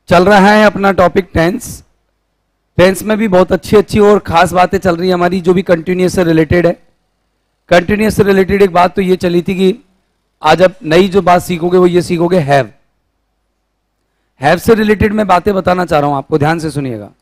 चल रहा है अपना टॉपिक टेंस। टेंस में भी बहुत अच्छी अच्छी और खास बातें चल रही है हमारी, जो भी कंटिन्यूअस से रिलेटेड है। कंटिन्यूअस से रिलेटेड एक बात तो ये चली थी कि आज आप नई जो बात सीखोगे वो ये सीखोगे हैव। हैव से रिलेटेड मैं बातें बताना चाह रहा हूं आपको, ध्यान से सुनिएगा।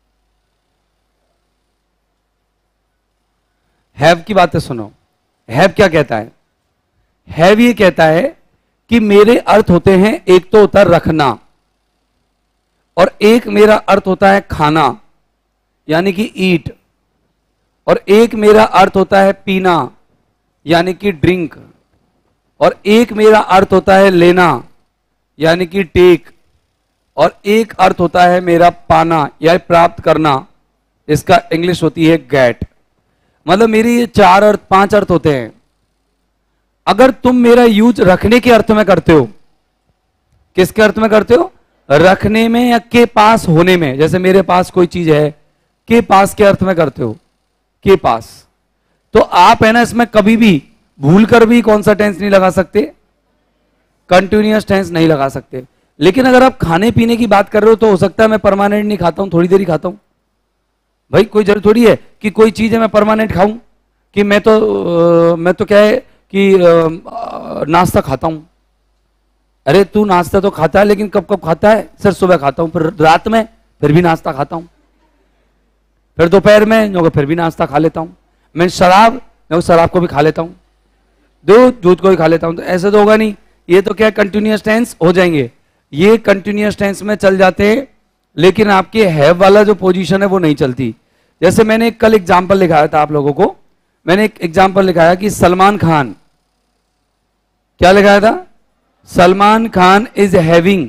हैव की बातें सुनो। हैव क्या कहता है? हैव ये कहता है कि मेरे अर्थ होते हैं, एक तो होता है रखना, और एक मेरा अर्थ होता है खाना यानी कि ईट, और एक मेरा अर्थ होता है पीना यानी कि ड्रिंक, और एक मेरा अर्थ होता है लेना यानी कि टेक, और एक अर्थ होता है मेरा पाना या प्राप्त करना, इसका इंग्लिश होती है गेट। मतलब मेरे ये 4 अर्थ 5 अर्थ होते हैं। अगर तुम मेरा यूज रखने के अर्थ में करते हो, किसके अर्थ में करते हो? रखने में या के पास होने में। जैसे मेरे पास कोई चीज है, के पास के अर्थ में करते हो, के पास, तो आप है ना इसमें कभी भी भूल कर भी कौन सा टेंस नहीं लगा सकते? कंटिन्यूअस टेंस नहीं लगा सकते। लेकिन अगर आप खाने पीने की बात कर रहे हो तो हो सकता है मैं परमानेंट नहीं खाता हूं, थोड़ी देर ही खाता हूं। भाई कोई जरूरत थोड़ी है कि कोई चीज है मैं परमानेंट खाऊं, कि मैं तो क्या है कि नाश्ता खाता हूं। अरे तू नाश्ता तो खाता है, लेकिन कब कब खाता है? सर सुबह खाता हूं, फिर रात में, फिर भी नाश्ता खाता हूं, फिर दोपहर में फिर भी नाश्ता खा लेता हूं। मैं शराब को भी खा लेता हूं, दूध को भी खा लेता हूं। तो ऐसे तो होगा नहीं, ये तो क्या कंटिन्यूअस टेंस हो जाएंगे, ये कंटिन्यूअस टेंस में चल जाते हैं। लेकिन आपके हैव वाला जो पोजीशन है वो नहीं चलती। जैसे मैंने कल एग्जाम्पल लिखाया था आप लोगों को, मैंने एक एग्जाम्पल लिखाया कि सलमान खान, क्या लिखाया था? Salman Khan is having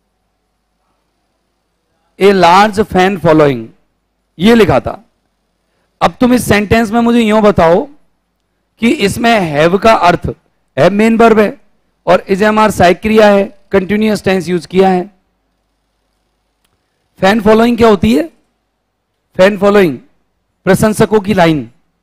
a large fan following, ये लिखा था। अब तुम इस सेंटेंस में मुझे यूं बताओ कि इसमें हैव का अर्थ, हैव मेन वर्ब है और इज हमारा सहायक क्रिया है, कंटिन्यूअस टेंस यूज किया है। फैन फॉलोइंग क्या होती है? फैन फॉलोइंग प्रशंसकों की लाइन।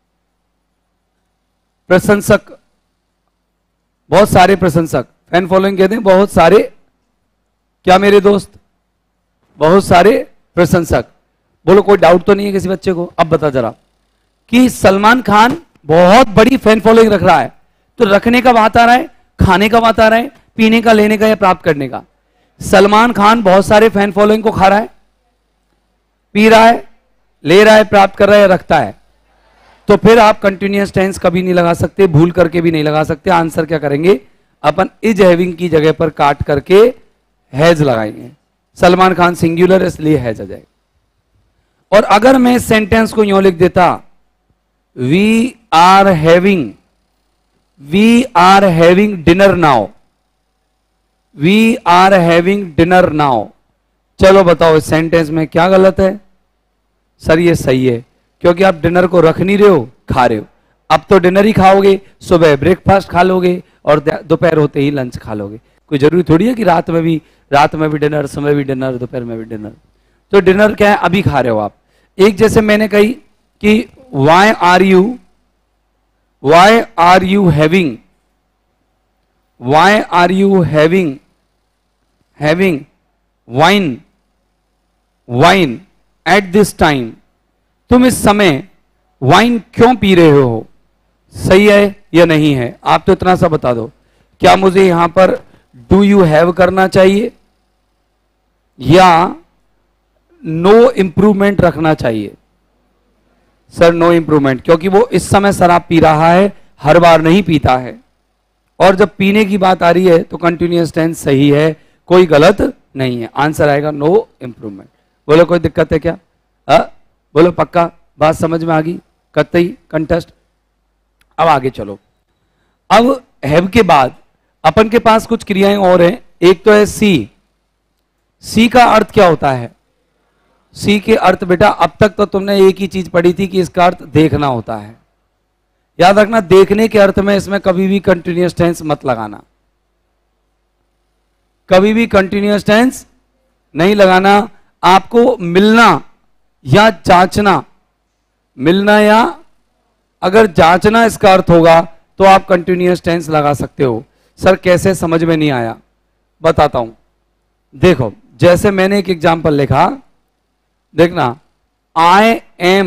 प्रशंसक, बहुत सारे प्रशंसक, फैन फॉलोइंग कहते हैं बहुत सारे, क्या मेरे दोस्त? बहुत सारे प्रशंसक। बोलो कोई डाउट तो नहीं है किसी बच्चे को? अब बता जरा कि सलमान खान बहुत बड़ी फैन फॉलोइंग रख रहा है, तो रखने का बात आ रहा है, खाने का बात आ रहा है, पीने का, लेने का या प्राप्त करने का। सलमान खान बहुत सारे फैन फॉलोइंग को खा रहा है, पी रहा है, ले रहा है, प्राप्त कर रहा है या रखता है। तो फिर आप कंटिन्यूअस टेंस कभी नहीं लगा सकते, भूल करके भी नहीं लगा सकते। आंसर क्या करेंगे अपन? इज हैविंग की जगह पर काट करके हैज लगाएंगे। सलमान खान सिंगुलर इसलिए हैज आ जाएगा। और अगर मैं सेंटेंस को यूं लिख देता, we are having dinner now, we are having dinner now. चलो बताओ इस सेंटेंस में क्या गलत है? सर ये सही है, क्योंकि आप डिनर को रख नहीं रहे हो, खा रहे हो। अब तो डिनर ही खाओगे, सुबह ब्रेकफास्ट खा लोगे और दोपहर होते ही लंच खा लोगे। कोई जरूरी थोड़ी है कि रात में भी डिनर, सुबह भी डिनर, दोपहर में भी डिनर। तो डिनर क्या है? अभी खा रहे हो आप। एक जैसे मैंने कही कि why are you having wine at this time. तुम इस समय वाइन क्यों पी रहे हो? सही है या नहीं है? आप तो इतना सा बता दो। क्या मुझे यहां पर डू यू हैव करना चाहिए या नो इंप्रूवमेंट रखना चाहिए? सर नो इंप्रूवमेंट, क्योंकि वो इस समय शराब पी रहा है, हर बार नहीं पीता है। और जब पीने की बात आ रही है तो कंटिन्यूअस टेंस सही है, कोई गलत नहीं है। आंसर आएगा नो इंप्रूवमेंट। बोलो कोई दिक्कत है क्या? बोलो पक्का बात समझ में आ गई? कतई कंटेस्ट। अब आगे चलो। अब हैव के बाद अपन के पास कुछ क्रियाएं और हैं। एक तो है सी। सी का अर्थ क्या होता है? सी के अर्थ बेटा अब तक तो तुमने एक ही चीज पढ़ी थी कि इसका अर्थ देखना होता है। याद रखना, देखने के अर्थ में इसमें कभी भी कंटिन्यूअस टेंस मत लगाना, कभी भी कंटिन्यूअस टेंस नहीं लगाना। आपको मिलना या जांचना, मिलना या अगर जांचना इसका अर्थ होगा तो आप कंटिन्यूअस टेंस लगा सकते हो। सर कैसे? समझ में नहीं आया, बताता हूं। देखो जैसे मैंने एक एग्जाम्पल लिखा, देखना, I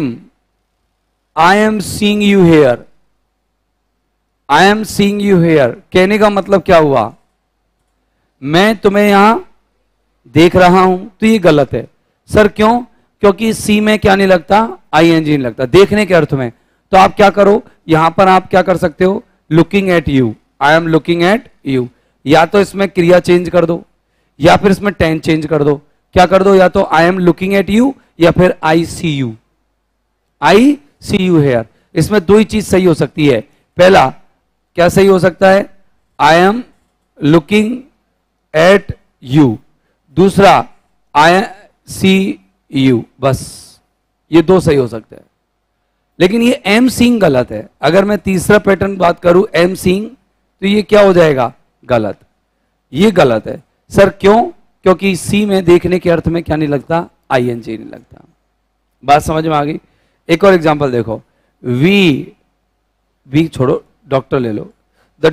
am seeing you here. I am seeing you here कहने का मतलब क्या हुआ? मैं तुम्हें यहां देख रहा हूं, तो ये गलत है। सर क्यों? क्योंकि सी में क्या नहीं लगता? आईएनजी नहीं लगता देखने के अर्थ में। तो आप क्या करो, यहां पर आप क्या कर सकते हो? Looking at you, I am looking at you. या तो इसमें क्रिया चेंज कर दो, या फिर इसमें टेंस चेंज कर दो। क्या कर दो? या तो I am looking at you, या फिर I see you, I see you here. इसमें दो ही चीज सही हो सकती है। पहला क्या सही हो सकता है? I am looking at you. दूसरा आई सी यू, बस ये दो सही हो सकते हैं। लेकिन ये एम सीइंग गलत है। अगर मैं तीसरा पैटर्न बात करूं एम सीइंग, तो ये क्या हो जाएगा? गलत। ये गलत है। सर क्यों? क्योंकि सी में देखने के अर्थ में क्या नहीं लगता? आईएनजी नहीं लगता। बात समझ में आ गई? एक और एग्जांपल देखो, वी छोड़ो, डॉक्टर ले लो। The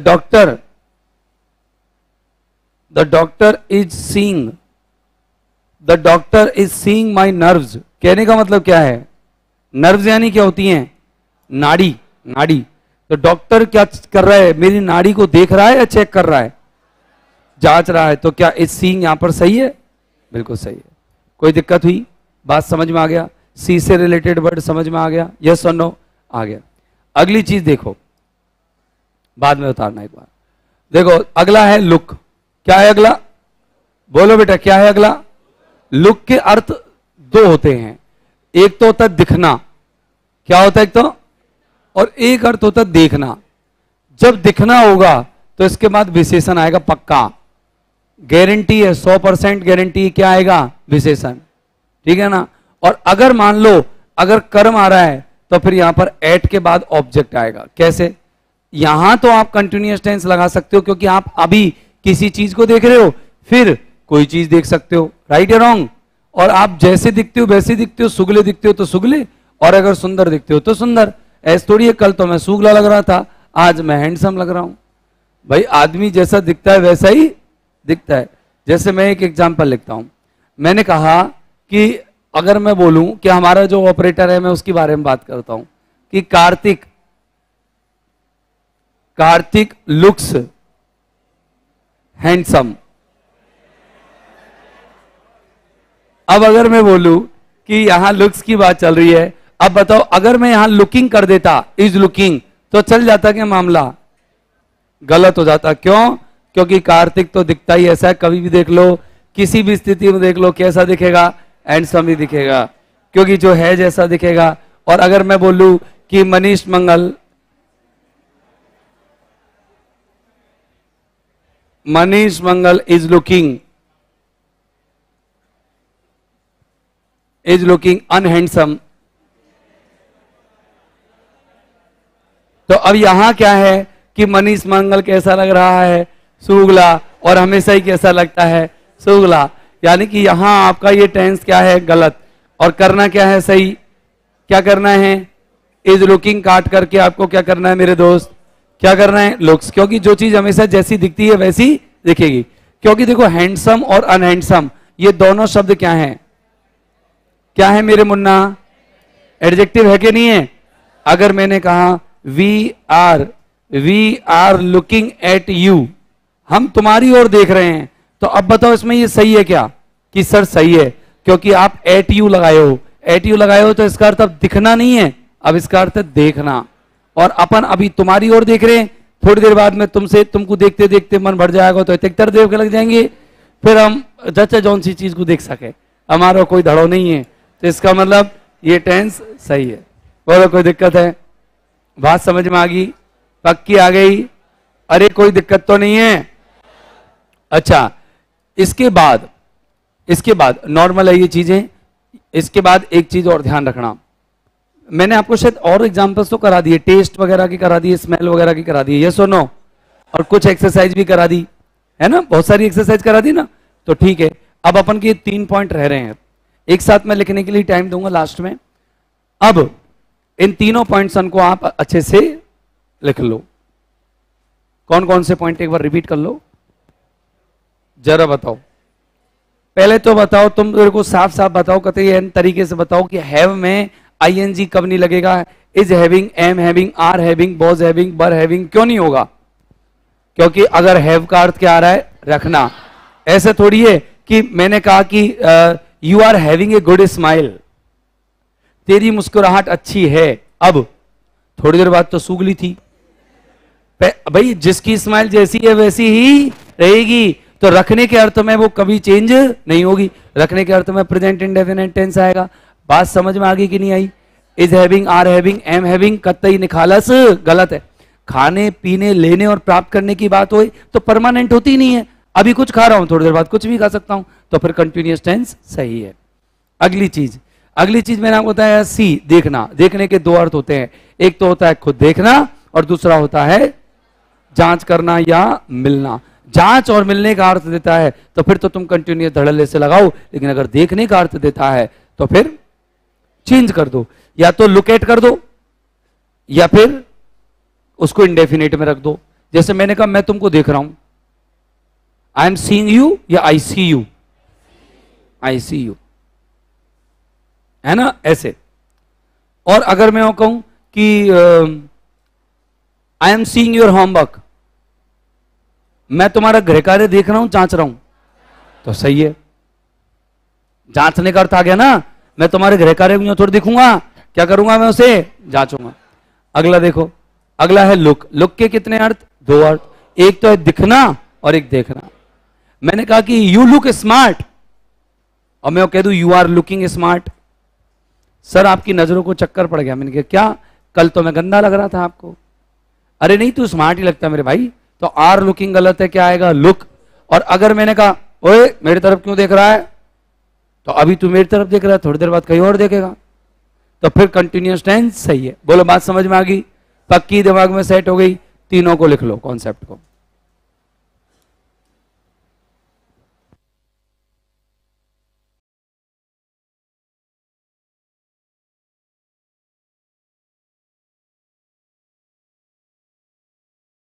doctor is seeing, the doctor is seeing my nerves कहने का मतलब क्या है? नर्व्स यानी क्या होती हैं? नाड़ी, नाड़ी। तो डॉक्टर क्या कर रहा है? मेरी नाड़ी को देख रहा है या चेक कर रहा है? जांच रहा है। तो क्या इज सीइंग यहां पर सही है? बिल्कुल सही है। कोई दिक्कत हुई? बात समझ में आ गया? सी से रिलेटेड वर्ड समझ में आ गया? यस और नो? आ गया। अगली चीज देखो, बाद में उतारना एक बार। देखो अगला है लुक। क्या है अगला? बोलो बेटा, क्या है अगला? लुक के अर्थ दो होते हैं। एक तो होता है दिखना, क्या होता है एक तो, और एक अर्थ होता है देखना। जब दिखना होगा तो इसके बाद विशेषण आएगा पक्का, गारंटी है, 100% गारंटी। क्या आएगा? विशेषण, ठीक है ना। और अगर मान लो अगर कर्म आ रहा है तो फिर यहां पर एट के बाद ऑब्जेक्ट आएगा। कैसे? यहां तो आप कंटिन्यूअस टेंस लगा सकते हो क्योंकि आप अभी किसी चीज को देख रहे हो, फिर कोई चीज देख सकते हो, राइट या रॉन्ग। और आप जैसे दिखते हो वैसे दिखते हो, सुगले दिखते हो तो सुगले, और अगर सुंदर दिखते हो तो सुंदर। ऐसे थोड़ी है कल तो मैं सुगला लग रहा था, आज मैं हैंडसम लग रहा हूं। भाई आदमी जैसा दिखता है वैसा ही दिखता है। जैसे मैं एक एग्जांपल लिखता हूं, मैंने कहा कि अगर मैं बोलूं कि हमारा जो ऑपरेटर है, मैं उसके बारे में बात करता हूं कि कार्तिक लुक्स हैंडसम। अब अगर मैं बोलूं कि यहां लुक्स की बात चल रही है, अब बताओ अगर मैं यहां लुकिंग कर देता, इज लुकिंग, तो चल जाता क्या मामला? गलत हो जाता। क्यों? क्योंकि कार्तिक तो दिखता ही ऐसा है, कभी भी देख लो, किसी भी स्थिति में देख लो, कैसा दिखेगा? हैंडसम ही दिखेगा, क्योंकि जो है जैसा दिखेगा। और अगर मैं बोलूं कि Manish Mangal is looking unhandsome, तो अब यहां क्या है कि मनीष मंगल कैसा लग रहा है? सुगला, और हमेशा ही कैसा लगता है? सुगला। यानी कि यहां आपका ये टेंस क्या है? गलत। और करना क्या है? सही। क्या करना है? इज लुकिंग काट करके आपको क्या करना है मेरे दोस्त? क्या करना है? लुक्स। क्योंकि जो चीज हमेशा जैसी दिखती है वैसी दिखेगी। क्योंकि देखो हैंडसम और अनहैंडसम ये दोनों शब्द क्या हैं? क्या है मेरे मुन्ना? एडजेक्टिव है कि नहीं है? अगर मैंने कहा we are looking at you, हम तुम्हारी ओर देख रहे हैं, तो अब बताओ इसमें ये सही है क्या? कि सर सही है, क्योंकि आप एट यू लगाए हो। एट यू लगाए हो तो इसका अर्थ अब दिखना नहीं है, अब इसका अर्थ है देखना। और अपन अभी तुम्हारी ओर देख रहे हैं, थोड़ी देर बाद में तुमको देखते देखते मन भर जाएगा तो तितर देव के लग जाएंगे, फिर हम जच्चा जौन सी चीज को देख सके, हमारा कोई धड़ो नहीं है। तो इसका मतलब ये टेंस सही है। बोलो कोई दिक्कत है? बात समझ में आ गई? पक्की आ गई? अरे कोई दिक्कत तो नहीं है? अच्छा, इसके बाद नॉर्मल है ये चीजें। इसके बाद एक चीज और ध्यान रखना, मैंने आपको शायद और एग्जांपल्स तो करा दिए, टेस्ट वगैरह की करा दिए, स्मेल वगैरह की करा दी, यस और नो, और कुछ एक्सरसाइज भी करा दी है ना, बहुत सारी एक्सरसाइज करा दी ना। तो ठीक है, अब अपन के 3 पॉइंट रह रहे हैं, एक साथ में लिखने के लिए टाइम दूंगा लास्ट में। अब इन तीनों पॉइंट्स को आप अच्छे से लिख लो। कौन कौन से पॉइंट एक बार रिपीट कर लो, जरा बताओ। पहले तो बताओ, तुम मेरे को साफ साफ बताओ, कतई एन तरीके से बताओ कि हैव में आईएनजी कब नहीं लगेगा? Is having, am having, are having, was having, were having, क्यों नहीं होगा? क्योंकि अगर हैव का अर्थ क्या आ रहा है? रखना। ऐसे थोड़ी है कि मैंने कहा कि you are having a good smile, तेरी मुस्कुराहट अच्छी है, अब थोड़ी देर बाद तो सूगली थी। भाई जिसकी स्माइल जैसी है वैसी ही रहेगी, तो रखने के अर्थ में वो कभी चेंज नहीं होगी। रखने के अर्थ में प्रेजेंट इंडेफिनिट टेंस आएगा। बात समझ में आ गई कि नहीं आई? Is having, are having, am having कतई निखालस गलत है। खाने पीने लेने और प्राप्त करने की बात हो तो परमानेंट होती नहीं है। अभी कुछ खा रहा हूं, थोड़ी देर बाद कुछ भी खा सकता हूं, तो फिर कंटिन्यूअस टेंस सही है। अगली चीज मैंने आपको बताया सी, देखना। देखने के दो अर्थ होते हैं, एक तो होता है खुद देखना और दूसरा होता है जांच करना या मिलना। जांच और मिलने का अर्थ देता है तो फिर तो तुम कंटिन्यूअस धड़ल्ले से लगाओ, लेकिन अगर देखने का अर्थ देता है तो फिर चेंज कर दो, या तो लुकेट कर दो या फिर उसको इंडेफिनिट में रख दो। जैसे मैंने कहा मैं तुमको देख रहा हूं, आई एम सीइंग यू या आई see you? I see you, है ना, ऐसे। और अगर मैं कहूं कि I am seeing your homework, मैं तुम्हारा गृह कार्य देख रहा हूं, जांच रहा हूं, तो सही है। जांचने का अर्थ आ गया ना, मैं तुम्हारे गृह कार्य में थोड़ी देखूंगा, क्या करूंगा मैं उसे? जांचूंगा। अगला देखो, अगला है लुक। लुक के कितने अर्थ? दो अर्थ, एक तो है दिखना और एक देखना। मैंने कहा कि यू लुक स्मार्ट, और मैं कह दूं you are looking smart. Sir आपकी नजरों को चक्कर पड़ गया। मैंने कहा क्या? कल तो मैं गंदा लग रहा था आपको। अरे नहीं, तू स्मार्ट ही लगता है मेरे भाई। तो आर लुकिंग गलत है, क्या आएगा? लुक। और अगर मैंने कहा ओए मेरी तरफ क्यों देख रहा है, तो अभी तू मेरी तरफ देख रहा है, थोड़ी देर बाद कहीं और देखेगा, तो फिर कंटिन्यूअस टेंस सही है। बोलो बात समझ में आ गई? पक्की दिमाग में सेट हो गई? तीनों को लिख लो कॉन्सेप्ट को।